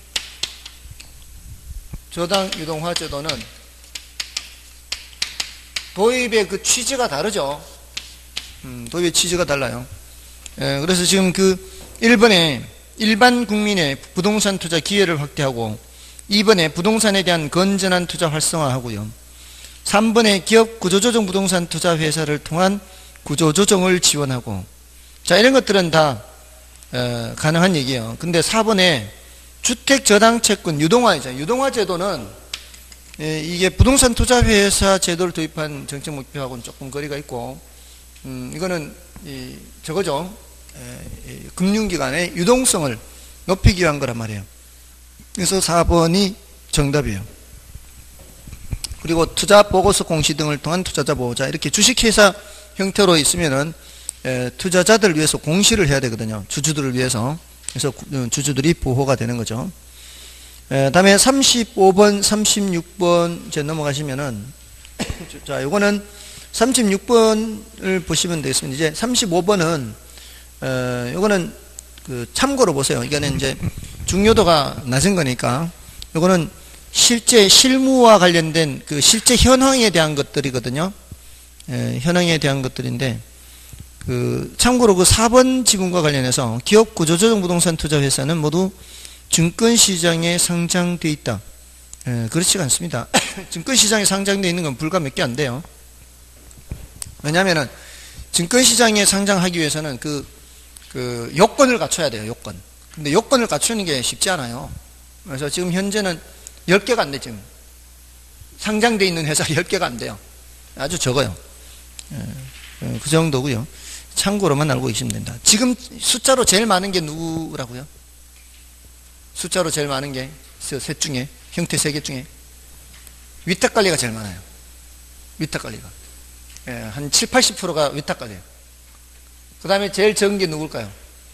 저당 유동화 제도는 도입의 그 취지가 다르죠. 음, 도입의 취지가 달라요. 예, 그래서 지금 그 일 번에 일반 국민의 부동산 투자 기회를 확대하고, 이 번에 부동산에 대한 건전한 투자 활성화하고요. 삼 번에 기업 구조조정 부동산 투자 회사를 통한 구조조정을 지원하고. 자, 이런 것들은 다 어, 가능한 얘기예요. 근데 사 번에 주택 저당 채권 유동화이죠. 유동화 제도는 예, 이게 부동산 투자 회사 제도를 도입한 정책 목표하고는 조금 거리가 있고, 음, 이거는 이, 저거죠. 에, 이, 금융기관의 유동성을 높이기 위한 거란 말이에요. 그래서 사 번이 정답이에요. 그리고 투자 보고서 공시 등을 통한 투자자 보호자, 이렇게 주식회사 형태로 있으면은 에, 투자자들을 위해서 공시를 해야 되거든요. 주주들을 위해서. 그래서 주주들이 보호가 되는 거죠. 에, 다음에 삼십오 번, 삼십육 번 이제 넘어가시면은 자, 요거는 삼십육 번을 보시면 되겠습니다. 이제 삼십오 번은 어, 요거는 그 참고로 보세요. 이거는 이제 중요도가 낮은 거니까 요거는 실제 실무와 관련된 그 실제 현황에 대한 것들이거든요. 에, 현황에 대한 것들인데, 그 참고로 그 사 번 지문과 관련해서 기업 구조조정 부동산 투자 회사는 모두 증권시장에 상장돼 있다. 에, 그렇지가 않습니다. 증권시장에 상장돼 있는 건 불과 몇 개 안 돼요. 왜냐하면은 증권시장에 상장하기 위해서는 그, 그 요건을 갖춰야 돼요. 요건. 근데 요건을 갖추는 게 쉽지 않아요. 그래서 지금 현재는 열 개가 안 돼. 지금 상장돼 있는 회사가 열 개가 안 돼요. 아주 적어요. 예, 그 정도고요. 참고로만 알고 계시면 된다. 지금 숫자로 제일 많은 게 누구라고요? 숫자로 제일 많은 게 셋 중에, 형태 세 개 중에 위탁관리가 제일 많아요. 위탁관리가. 예, 한 칠, 팔십 퍼센트가 위탁관리예요. 그 다음에 제일 적은 게 누굴까요?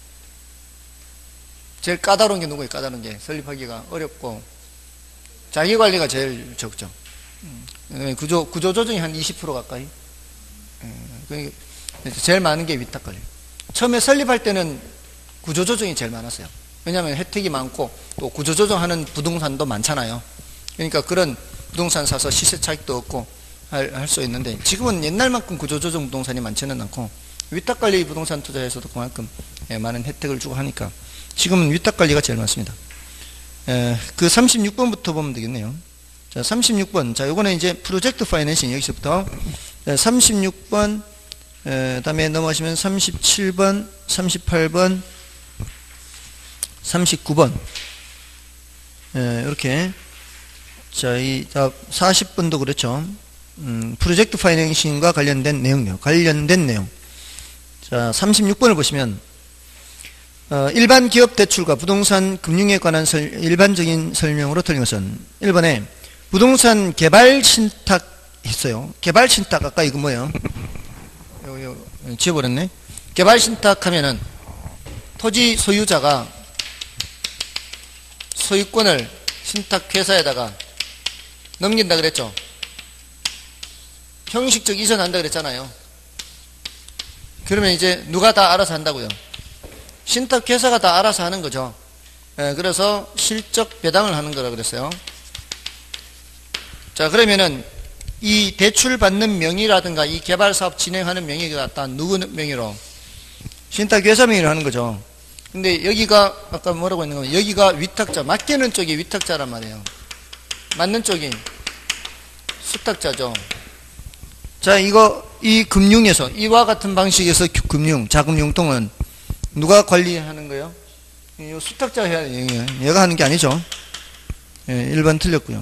제일 까다로운 게 누구예요? 까다로운 게 설립하기가 어렵고 자기관리가 제일 적죠. 구조, 구조조정이 한 이십 퍼센트 가까이. 예, 제일 많은 게 위탁관리. 처음에 설립할 때는 구조조정이 제일 많았어요. 왜냐하면 혜택이 많고 또 구조조정하는 부동산도 많잖아요. 그러니까 그런 부동산 사서 시세 차익도 얻고 할 수 있는데, 지금은 옛날만큼 구조조정 부동산이 많지는 않고 위탁관리 부동산 투자에서도 그만큼 많은 혜택을 주고 하니까 지금은 위탁관리가 제일 많습니다. 그 삼십육 번부터 보면 되겠네요. 자, 삼십육 번. 자, 요거는 이제 프로젝트 파이낸싱, 여기서부터. 자, 삼십육 번, 에, 다음에 넘어가시면 삼십칠 번, 삼십팔 번, 삼십구 번. 에, 이렇게. 자, 이, 자, 사십 번도 그렇죠. 음, 프로젝트 파이낸싱과 관련된 내용이요. 관련된 내용. 자, 삼십육 번을 보시면 어, 일반 기업 대출과 부동산 금융에 관한 설, 일반적인 설명으로 틀린 것은 일 번에 부동산 개발 신탁 있어요. 개발 신탁 아까 이거 뭐예요? 요, 요, 지워버렸네. 개발 신탁 하면은 토지 소유자가 소유권을 신탁회사에다가 넘긴다 그랬죠. 형식적 이전한다 그랬잖아요. 그러면 이제 누가 다 알아서 한다고요? 신탁회사가 다 알아서 하는 거죠. 예, 그래서 실적 배당을 하는 거라 그랬어요. 자, 그러면은 이 대출 받는 명의라든가 이 개발 사업 진행하는 명의가 다 누구 명의로? 신탁회사 명의로 하는 거죠. 근데 여기가 아까 뭐라고 했는 거 여기가 위탁자, 맡기는 쪽이 위탁자란 말이에요. 맞는 쪽이 수탁자죠. 자, 이거 이 금융에서 이와 같은 방식에서 금융, 자금융통은 누가 관리하는 거예요? 이 수탁자가 해야 돼요. 얘가 하는 게 아니죠. 예, 일 번 틀렸고요.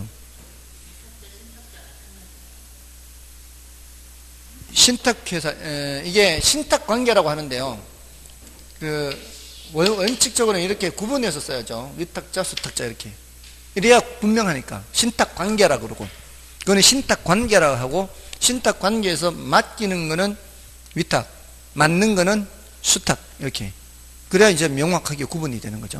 신탁회사, 에, 이게 신탁관계라고 하는데요. 그 원칙적으로는 이렇게 구분해서 써야죠. 위탁자, 수탁자 이렇게. 이래야 분명하니까 신탁관계라고 그러고, 그거는 신탁관계라고 하고, 신탁관계에서 맡기는 거는 위탁, 맞는 거는 수탁 이렇게. 그래야 이제 명확하게 구분이 되는 거죠.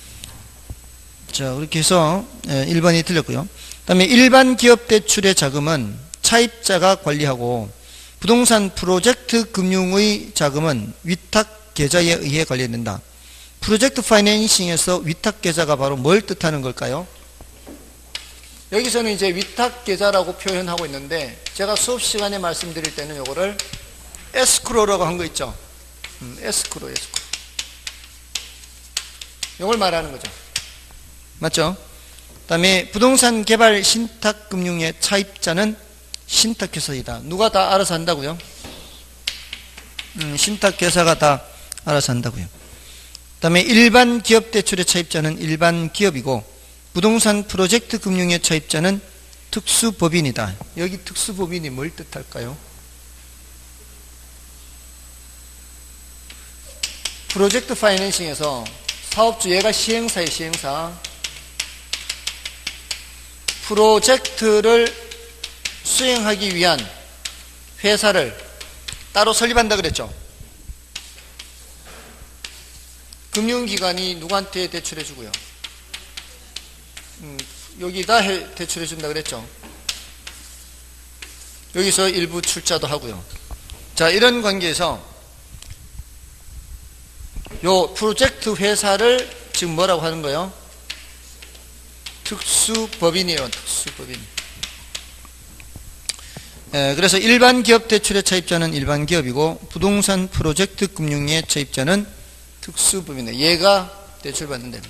자, 그렇게 해서 일 번이 틀렸고요. 그 다음에 일반 기업 대출의 자금은 차입자가 관리하고 부동산 프로젝트 금융의 자금은 위탁 계좌에 의해 관리된다. 프로젝트 파이낸싱에서 위탁 계좌가 바로 뭘 뜻하는 걸까요? 여기서는 이제 위탁 계좌라고 표현하고 있는데 제가 수업 시간에 말씀드릴 때는 요거를 에스크로라고 한 거 있죠. 음, 에스크로, 에스크로. 요걸 말하는 거죠. 맞죠? 그 다음에 부동산 개발 신탁금융의 차입자는 신탁회사이다. 누가 다 알아서 한다고요? 음, 신탁회사가 다 알아서 한다고요. 그 다음에 일반 기업 대출의 차입자는 일반 기업이고 부동산 프로젝트 금융의 차입자는 특수법인이다. 여기 특수법인이 뭘 뜻할까요? 프로젝트 파이낸싱에서 사업주, 얘가 시행사의 시행사. 프로젝트를 수행하기 위한 회사를 따로 설립한다 그랬죠. 금융기관이 누구한테 대출해 주고요? 음, 여기다 대출해 준다 그랬죠. 여기서 일부 출자도 하고요. 자, 이런 관계에서 요 프로젝트 회사를 지금 뭐라고 하는 거예요? 특수법인이에요. 특수법인. 예, 그래서 일반 기업 대출의 차입자는 일반 기업이고 부동산 프로젝트 금융의 차입자는 특수법인이에요. 얘가 대출받는데.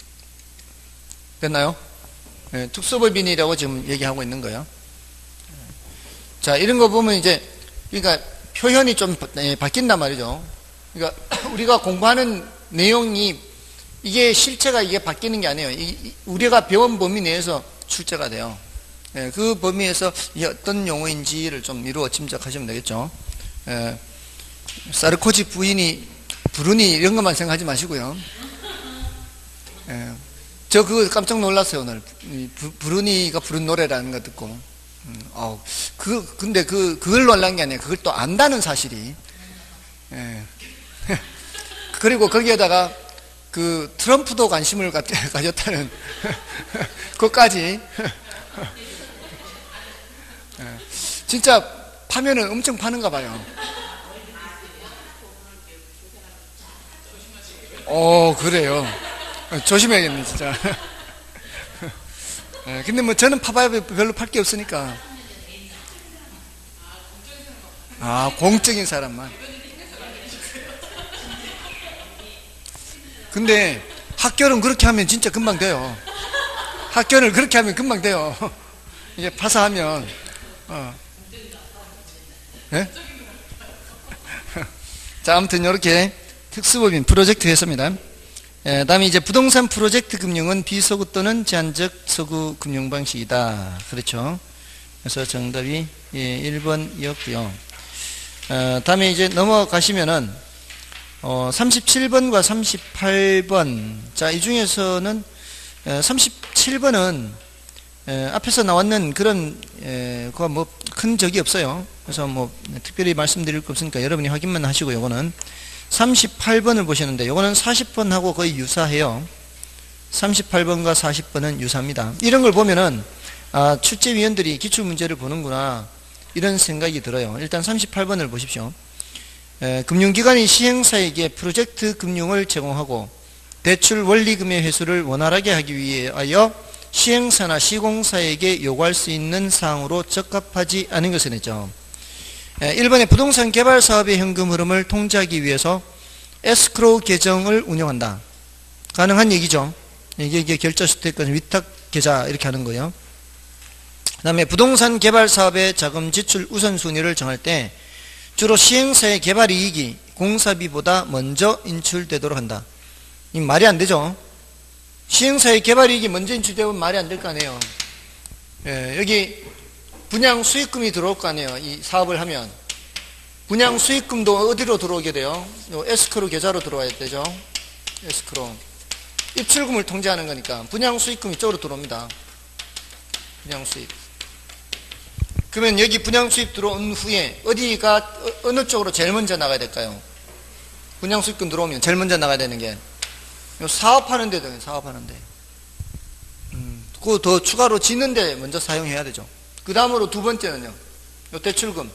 됐나요? 예, 특수법인이라고 지금 얘기하고 있는 거예요. 자, 이런 거 보면 이제 그러니까 표현이 좀 바뀐단 말이죠. 그러니까 우리가 공부하는 내용이 이게 실체가 이게 바뀌는 게 아니에요. 이, 우리가 배운 범위 내에서 출제가 돼요. 예, 그 범위에서 이게 어떤 용어인지를 좀 미루어 짐작하시면 되겠죠. 예, 사르코지 부인이 부르니 이런 것만 생각하지 마시고요. 예, 저 그거 깜짝 놀랐어요 오늘. 부, 부르니가 부른 노래라는 거 듣고. 음, 어, 그 근데 그 그걸 놀란 게 아니에요. 그걸 또 안다는 사실이. 예. 그리고 거기에다가 그 트럼프도 관심을 가, 가졌다는 그것까지. 진짜 파면은 엄청 파는가 봐요. 어, 그래요. 조심해야겠네 진짜. 근데 뭐 저는 파봐야 별로 팔 게 없으니까. 아, 공적인 사람만. 근데 학교는 그렇게 하면 진짜 금방 돼요. 학교를 그렇게 하면 금방 돼요. 이게 파서 하면. 어. 네? 자, 아무튼 이렇게 특수법인 프로젝트 회사입니다. 예, 다음에 이제 부동산 프로젝트 금융은 비소구 또는 제한적 소구 금융 방식이다. 그렇죠. 그래서 정답이 예, 일 번이었고요. 어, 다음에 이제 넘어가시면은 어, 삼십칠 번과 삼십팔 번. 자, 이 중에서는 에, 삼십칠 번은 에, 앞에서 나왔는 그런 에, 그거 뭐 큰 적이 없어요. 그래서 뭐 특별히 말씀드릴 거 없으니까 여러분이 확인만 하시고, 요거는 삼십팔 번을 보시는데 요거는 사십 번하고 거의 유사해요. 삼십팔 번과 사십 번은 유사합니다. 이런 걸 보면은 아, 출제위원들이 기출문제를 보는구나, 이런 생각이 들어요. 일단 삼십팔 번을 보십시오. 에, 금융기관이 시행사에게 프로젝트 금융을 제공하고 대출 원리금의 회수를 원활하게 하기 위하여 시행사나 시공사에게 요구할 수 있는 사항으로 적합하지 않은 것은 했죠. 일 번에 부동산 개발 사업의 현금 흐름을 통제하기 위해서 에스크로우 계정을 운영한다. 가능한 얘기죠. 이게, 이게 결제 스테이크는 위탁 계좌 이렇게 하는 거예요. 그 다음에 부동산 개발 사업의 자금 지출 우선순위를 정할 때 주로 시행사의 개발 이익이 공사비보다 먼저 인출되도록 한다. 이 말이 안 되죠. 시행사의 개발 이익이 먼저 인출되면 말이 안 될 거 아니에요. 예, 여기 분양 수익금이 들어올 거 아니에요. 이 사업을 하면 분양 수익금도 어디로 들어오게 돼요? 에스크로우 계좌로 들어와야 되죠. 에스크로우 입출금을 통제하는 거니까 분양 수익금이 이쪽으로 들어옵니다. 분양 수익. 그러면 여기 분양 수익 들어온 후에 어디가 어느 쪽으로 제일 먼저 나가야 될까요? 분양 수익금 들어오면 제일 먼저 나가야 되는 게 사업하는 데도 사업하는 데. 음, 그거 더 추가로 짓는 데 먼저 사용해야 되죠. 그 다음으로 두 번째는요, 요 대출금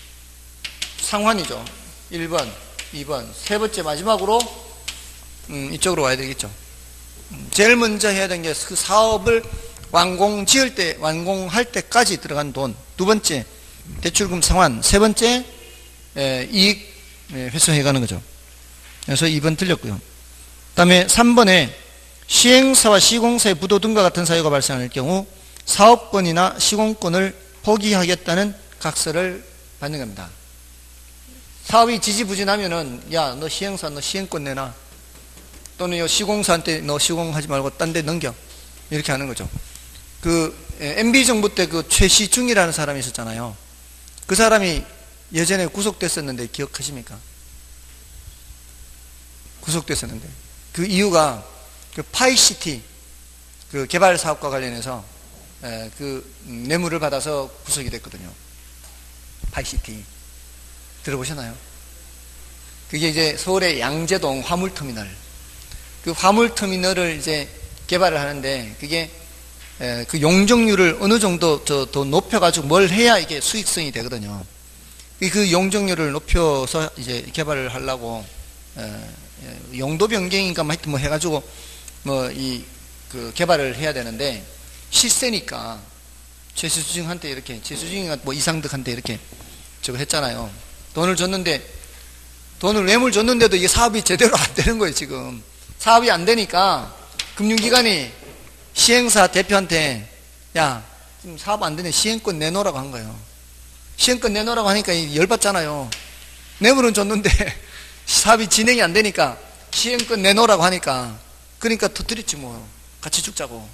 상환이죠. 일 번, 이 번, 세 번째 마지막으로 음, 이쪽으로 와야 되겠죠. 음, 제일 먼저 해야 되는 게 그 사업을 완공 지을 때, 완공할 때까지 들어간 돈. 두 번째 대출금 상환. 세 번째 에, 이익 에, 회수해 가는 거죠. 그래서 이 번 틀렸고요. 그 다음에 삼 번에 시행사와 시공사의 부도 등과 같은 사유가 발생할 경우 사업권이나 시공권을 포기하겠다는 각서를 받는 겁니다. 사업이 지지부진하면은 야, 너 시행사 너 시행권 내놔, 또는 요 시공사한테 너 시공하지 말고 딴 데 넘겨, 이렇게 하는 거죠. 그 엠비 정부 때 그 최시중이라는 사람이 있었잖아요. 그 사람이 예전에 구속됐었는데 기억하십니까? 구속됐었는데 그 이유가 그 파이시티 그 개발 사업과 관련해서 에, 그 뇌물을 받아서 구속이 됐거든요. 파이시티 들어보셨나요? 그게 이제 서울의 양재동 화물터미널, 그 화물터미널을 이제 개발을 하는데 그게 에, 그 용적률을 어느 정도 더, 더 높여가지고 뭘 해야 이게 수익성이 되거든요. 그 용적률을 높여서 이제 개발을 하려고 에, 용도 변경인가 뭐 하여튼 뭐 해가지고 뭐 이 그 개발을 해야 되는데 실세니까 최수중한테 이렇게 최수중이가 뭐 이상득한테 이렇게 저거 했잖아요. 돈을 줬는데 돈을 뇌물 줬는데도 이게 사업이 제대로 안 되는 거예요. 지금 사업이 안 되니까 금융기관이 시행사 대표한테 야, 지금 사업 안 되네, 시행권 내놓으라고 한 거예요. 시행권 내놓으라고 하니까 열받잖아요. 뇌물은 줬는데 사업이 진행이 안 되니까 시행권 내놓으라고 하니까, 그러니까 터뜨렸지 뭐. 같이 죽자고.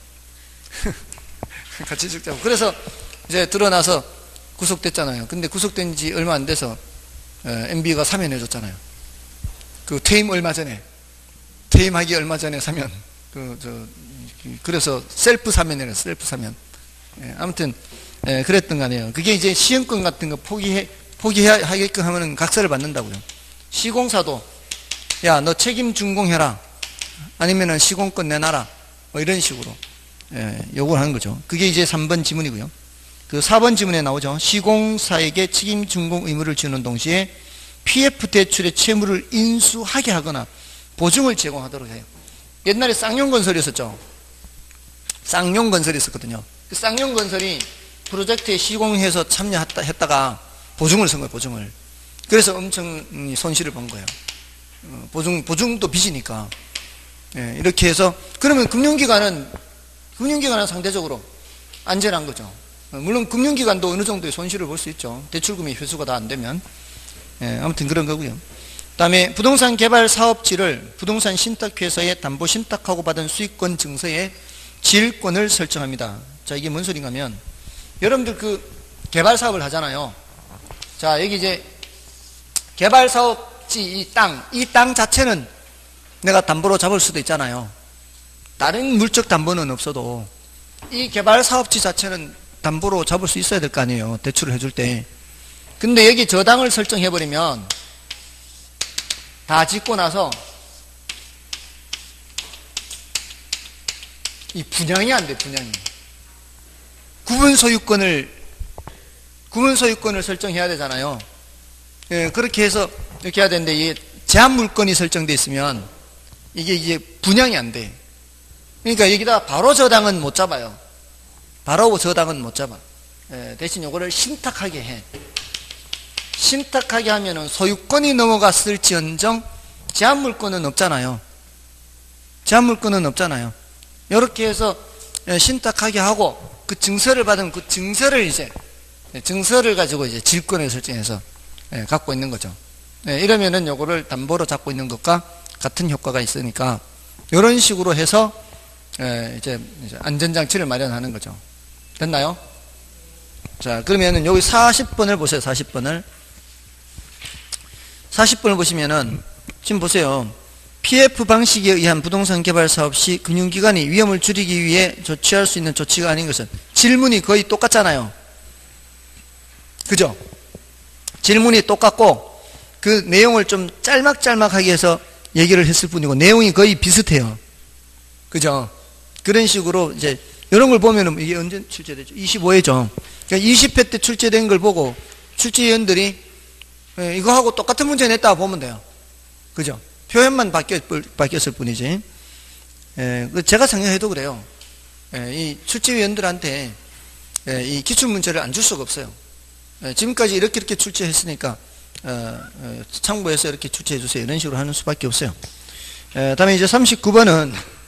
같이 죽자고. 그래서 이제 드러나서 구속됐잖아요. 근데 구속된 지 얼마 안 돼서 엠비가 사면해 줬잖아요. 그 퇴임 얼마 전에, 퇴임하기 얼마 전에 사면. 그, 저, 그래서 셀프 사면이래요. 셀프 사면. 예, 아무튼 예, 그랬던 거 아니에요. 그게 이제 시행권 같은 거 포기해, 포기하게끔 하면은 각서를 받는다고요. 시공사도 야, 너 책임 준공해라, 아니면은 시공권 내놔라, 뭐 이런 식으로 예, 요구를 하는 거죠. 그게 이제 삼 번 지문이고요. 그 사 번 지문에 나오죠. 시공사에게 책임 준공 의무를 주는 동시에 피에프 대출의 채무를 인수하게 하거나 보증을 제공하도록 해요. 옛날에 쌍용건설이었었죠. 쌍용건설이 있었거든요. 그 쌍용건설이 프로젝트에 시공해서 참여했다가 보증을 쓴 거예요. 보증을. 그래서 엄청 손실을 본 거예요. 보증, 보증도 빚이니까. 예, 이렇게 해서, 그러면 금융기관은, 금융기관은 상대적으로 안전한 거죠. 물론 금융기관도 어느 정도의 손실을 볼 수 있죠. 대출금이 회수가 다 안 되면. 예, 아무튼 그런 거고요. 그 다음에 부동산 개발 사업지를 부동산 신탁회사에 담보 신탁하고 받은 수익권 증서에 질권을 설정합니다. 자, 이게 뭔 소린가 하면, 여러분들 그 개발 사업을 하잖아요. 자, 여기 이제 개발 사업지 이 땅, 이 땅 자체는 내가 담보로 잡을 수도 있잖아요. 다른 물적 담보는 없어도 이 개발 사업지 자체는 담보로 잡을 수 있어야 될 거 아니에요. 대출을 해줄 때. 근데 여기 저당을 설정해버리면 다 짓고 나서 이 분양이 안 돼, 분양이. 구분 소유권을, 구분 소유권을 설정해야 되잖아요. 예, 그렇게 해서 이렇게 해야 되는데, 이게 제한 물건이 설정되어 있으면 이게 이제 분양이 안 돼. 그러니까 여기다 바로 저당은 못 잡아요. 바로 저당은 못 잡아. 예, 대신 요거를 신탁하게 해. 신탁하게 하면은 소유권이 넘어갔을지언정 제한 물건은 없잖아요. 제한 물건은 없잖아요. 이렇게 해서 신탁하게 하고 그 증서를 받은 그 증서를 이제 증서를 가지고 이제 질권을 설정해서 갖고 있는 거죠. 이러면은 요거를 담보로 잡고 있는 것과 같은 효과가 있으니까 이런 식으로 해서 이제 안전장치를 마련하는 거죠. 됐나요? 자, 그러면은 여기 사십 번을 보세요. 사십 번을. 사십 번을 보시면은 지금 보세요. 피에프 방식에 의한 부동산 개발 사업 시 금융기관이 위험을 줄이기 위해 조치할 수 있는 조치가 아닌 것은, 질문이 거의 똑같잖아요. 그죠? 질문이 똑같고 그 내용을 좀 짤막짤막하게 해서 얘기를 했을 뿐이고 내용이 거의 비슷해요. 그죠? 그런 식으로 이제 이런 걸 보면은 이게 언제 출제되죠? 이십오 회죠. 그러니까 이십 회 때 출제된 걸 보고 출제위원들이 이거하고 똑같은 문제 냈다 보면 돼요. 그죠? 표현만 바뀌었, 바뀌었을 뿐이지. 예, 제가 작년에도 그래요. 예, 이 출제위원들한테 예, 이 기출문제를 안 줄 수가 없어요. 예, 지금까지 이렇게 이렇게 출제했으니까 어, 어, 참고해서 이렇게 출제해 주세요. 이런 식으로 하는 수밖에 없어요. 예, 다음에 이제 삼십구 번은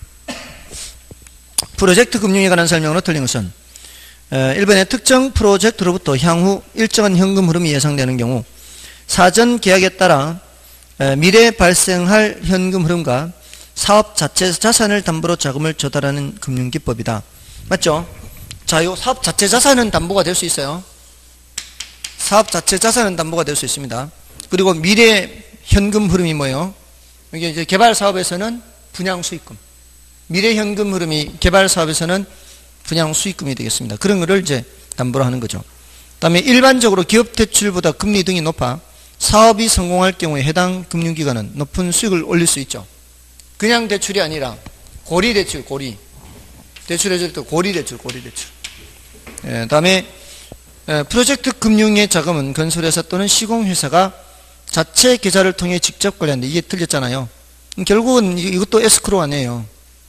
프로젝트 금융에 관한 설명으로 틀린 것은, 예, 일 번에 특정 프로젝트로부터 향후 일정한 현금 흐름이 예상되는 경우 사전 계약에 따라 미래에 발생할 현금 흐름과 사업 자체 자산을 담보로 자금을 조달하는 금융기법이다. 맞죠? 자, 요 사업 자체 자산은 담보가 될 수 있어요. 사업 자체 자산은 담보가 될 수 있습니다. 그리고 미래 현금 흐름이 뭐예요? 이게 이제 개발 사업에서는 분양 수익금. 미래 현금 흐름이 개발 사업에서는 분양 수익금이 되겠습니다. 그런 거를 이제 담보로 하는 거죠. 그다음에 일반적으로 기업 대출보다 금리 등이 높아 사업이 성공할 경우에 해당 금융기관은 높은 수익을 올릴 수 있죠. 그냥 대출이 아니라 고리 대출, 고리. 대출해줄 때 고리 대출, 고리 대출. 예, 다음에 예, 프로젝트 금융의 자금은 건설회사 또는 시공회사가 자체 계좌를 통해 직접 관리하는데 이게 틀렸잖아요. 결국은 이것도 에스크로 아니에요.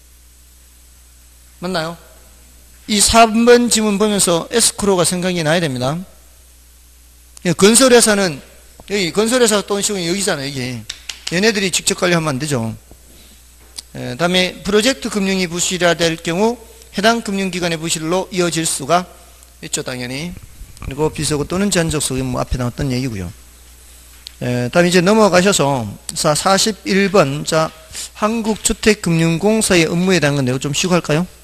맞나요? 이 삼 번 지문 보면서 에스크로가 생각이 나야 됩니다. 예, 건설회사는 여기 건설회사 또는 시공이 여기잖아요. 여기 얘네들이 직접 관리하면 안 되죠. 예, 다음에 프로젝트 금융이 부실화될 경우 해당 금융기관의 부실로 이어질 수가 있죠. 당연히. 그리고 비서고 또는 제한적 소유, 뭐 앞에 나왔던 얘기고요. 예, 다음에 이제 넘어가셔서 사십일 번 자 한국주택금융공사의 업무에 대한 건데요. 좀 쉬고 할까요?